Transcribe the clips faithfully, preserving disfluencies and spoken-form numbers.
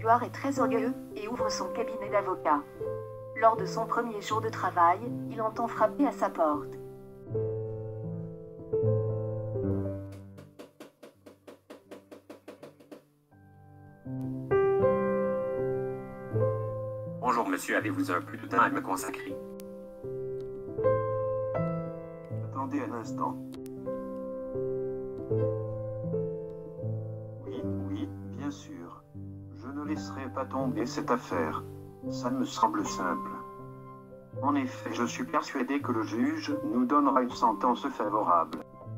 Edward est très orgueilleux et ouvre son cabinet d'avocat. Lors de son premier jour de travail, il entend frapper à sa porte. Bonjour monsieur, avez-vous un peu de temps à me consacrer? Attendez un instant. Oui, oui, bien sûr. Je ne laisserai pas tomber cette affaire. Ça me semble simple. En effet, je suis persuadé que le juge nous donnera une sentence favorable.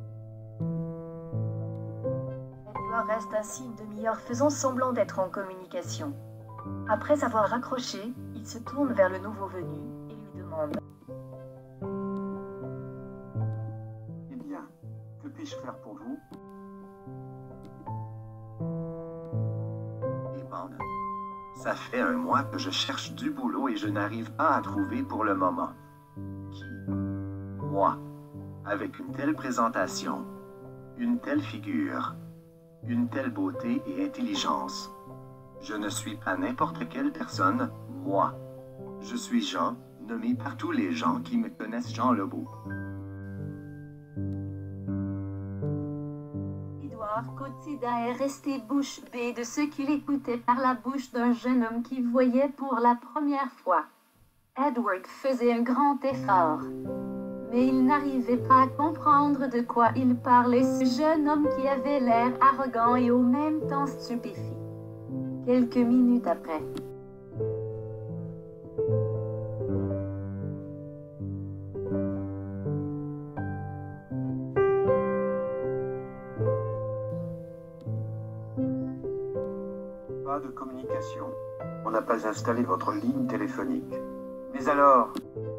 Edward reste ainsi une demi-heure faisant semblant d'être en communication. Après avoir raccroché, il se tourne vers le nouveau venu et lui demande Eh bien, que puis-je faire pour vous? Evan, ça fait un mois que je cherche du boulot et je n'arrive pas à trouver pour le moment. Qui? Moi. Avec une telle présentation, une telle figure, une telle beauté et intelligence. Je ne suis pas n'importe quelle personne, moi. Je suis Jean, nommé par tous les gens qui me connaissent Jean Lebeau. Edward Cotida est resté bouche bée de ce qu'il écoutait par la bouche d'un jeune homme qu'il voyait pour la première fois. Edward faisait un grand effort, mais il n'arrivait pas à comprendre de quoi il parlait, ce jeune homme qui avait l'air arrogant et au même temps stupéfait. Quelques minutes après. Pas de communication. On n'a pas installé votre ligne téléphonique. Mais alors,